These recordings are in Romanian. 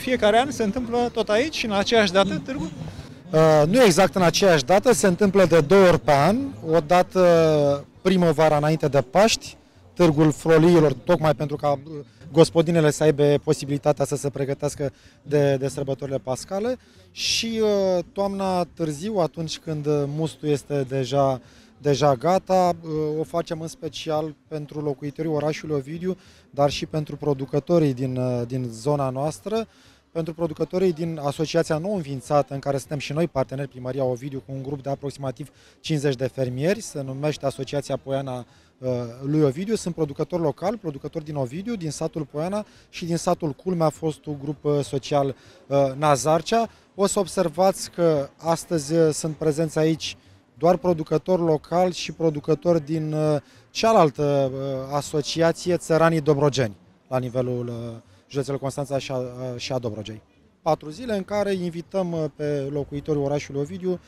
fiecare an se întâmplă tot aici, în aceeași dată, târgul? Nu exact în aceeași dată, se întâmplă de 2 ori pe an, o dată primăvara înainte de Paști, Târgul Froliilor, tocmai pentru ca gospodinele să aibă posibilitatea să se pregătească de sărbătorile pascale, și toamna târziu, atunci când mustul este deja gata, o facem în special pentru locuitorii orașului Ovidiu, dar și pentru producătorii din zona noastră, pentru producătorii din asociația nou înființată, în care suntem și noi parteneri, Primăria Ovidiu, cu un grup de aproximativ 50 de fermieri, se numește Asociația Poiana lui Ovidiu. Sunt producători locali, producători din Ovidiu, din satul Poiana și din satul Culmea, fostul grup social Nazarcea. O să observați că astăzi sunt prezenți aici doar producători locali și producători din cealaltă asociație, Țăranii Dobrogeni, la nivelul județelor Constanța și a Dobrogei. 4 zile în care invităm pe locuitorii orașului Ovidiu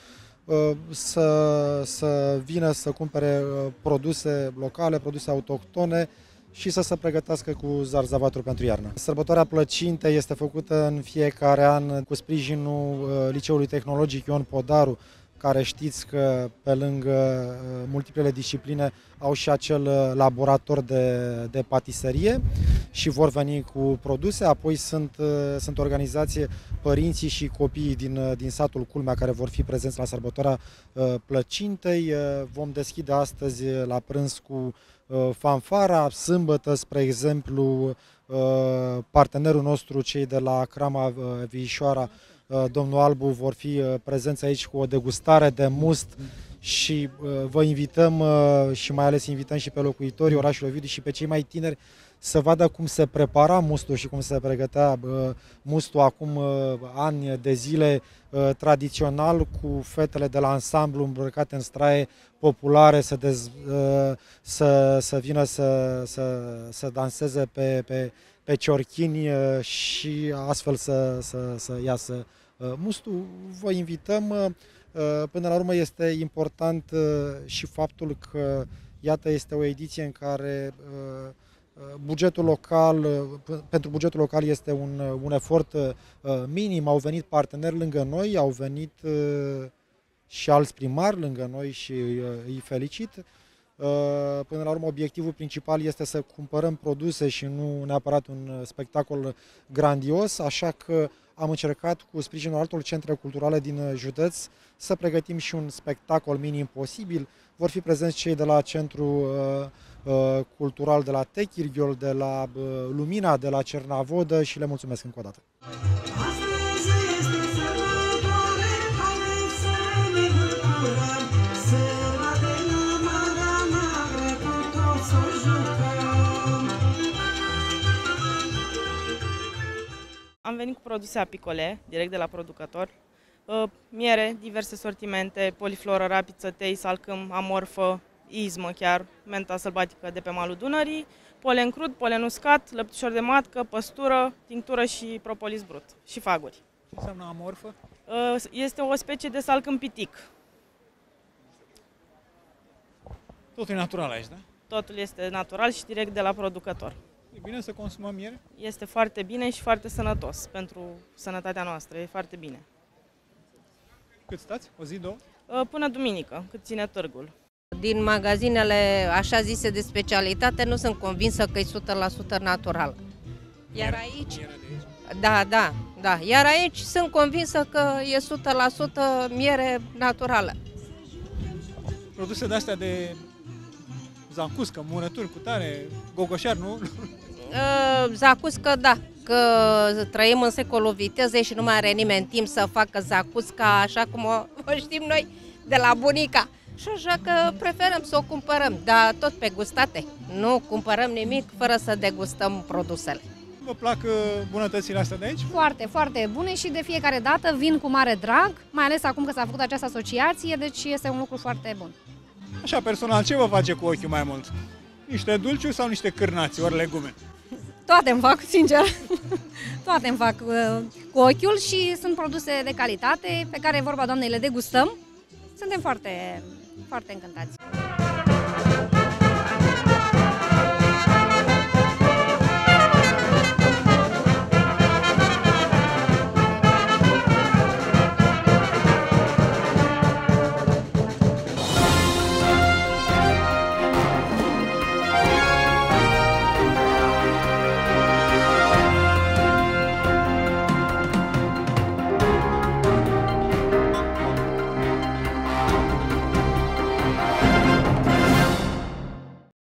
să vină să cumpere produse locale, produse autohtone și să se pregătească cu zarzavaturi pentru iarnă. Sărbătoarea plăcintei este făcută în fiecare an cu sprijinul Liceului Tehnologic Ion Podaru, care știți că pe lângă multiplele discipline au și acel laborator de patiserie și vor veni cu produse. Apoi sunt organizație părinții și copiii din satul Culmea care vor fi prezenți la sărbătoarea plăcintei. Vom deschide astăzi la prânz cu fanfara. Sâmbătă, spre exemplu, partenerul nostru, cei de la Crama Viișoara, domnul Albu, vor fi prezenți aici cu o degustare de must și vă invităm și mai ales invităm și pe locuitorii orașului Ovidiu și pe cei mai tineri să vadă cum se prepara mustul și cum se pregătea mustul acum ani de zile, tradițional, cu fetele de la ansamblu îmbrăcate în straie populare să vină să danseze pe ciorchini și astfel să iasă mustul. Vă invităm. Până la urmă este important și faptul că, iată, este o ediție în care pentru bugetul local este un efort minim. Au venit parteneri lângă noi, au venit și alți primari lângă noi și îi felicit. Până la urmă, obiectivul principal este să cumpărăm produse și nu neapărat un spectacol grandios, așa că am încercat cu sprijinul altor centre culturale din județ să pregătim și un spectacol minim posibil. Vor fi prezenți cei de la Centrul Cultural de la Techirghiol, de la Lumina, de la Cernavodă și le mulțumesc încă o dată. Am venit cu produse apicole, direct de la producător, miere, diverse sortimente, polifloră, rapiță, tei, salcâm, amorfă, izmă chiar, menta sălbatică de pe malul Dunării, polen crud, polen uscat, lăptușor de matcă, păstură, tinctură și propolis brut și faguri. Ce înseamnă amorfă? Este o specie de salcâm pitic. Totul e natural aici, da? Totul este natural și direct de la producător. E bine să consumăm miere? Este foarte bine și foarte sănătos pentru sănătatea noastră, e foarte bine. Cât stați? O zi, două? Până duminică, cât ține târgul. Din magazinele așa zise de specialitate nu sunt convinsă că e 100% natural. Iar aici, da. Iar aici sunt convinsă că e 100% miere naturală. Produse de-astea de zacuscă, murături cu tare, gogoșar, nu? Zacuscă, da, că trăim în secolul vitezei și nu mai are nimeni timp să facă zacusca așa cum o știm noi de la bunica. Și așa că preferăm să o cumpărăm, dar tot pe gustate. Nu cumpărăm nimic fără să degustăm produsele. Vă plac bunătățile astea de aici? Foarte, foarte bune și de fiecare dată vin cu mare drag, mai ales acum că s-a făcut această asociație, deci este un lucru foarte bun. Așa, personal, ce vă face cu ochiul mai mult? Niște dulciuri sau niște cârnați, ori legume? Toate îmi fac, sincer. Toate îmi fac cu ochiul și sunt produse de calitate pe care, vorba doamnei, le degustăm. Suntem foarte, foarte încântați.